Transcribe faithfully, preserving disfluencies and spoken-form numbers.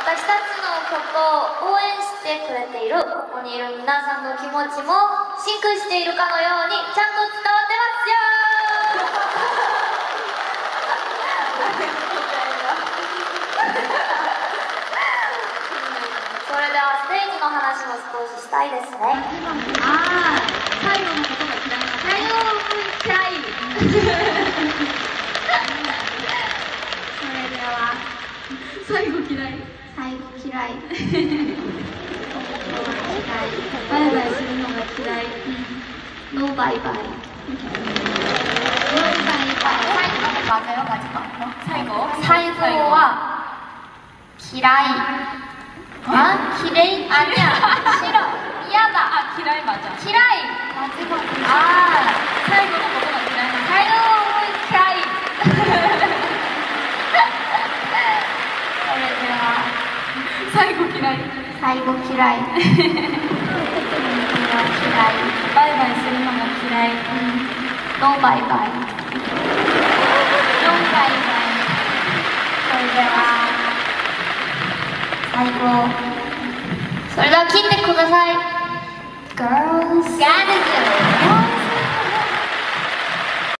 私たちの曲を応援してくれているここにいる皆さんの気持ちもシンクしているかのようにちゃんと伝わってますよそれではステージの話も少ししたいですね。 ああ、最後のことが嫌いな最後嫌いそれでは最後嫌い最後嫌いバイバイするのが嫌いノーバイバイノーバイバイ最後の맞아요 마지막 最後最後は嫌いあ嫌い아니야 싫어嫌だあ、嫌い맞아 嫌い마지막あ最後のことが嫌いな最後嫌いそれでは最後嫌い最後嫌い嫌いバイバイするのも嫌いノーバイバイノーバイバイそれでは最後それでは切ってください Girls Gathered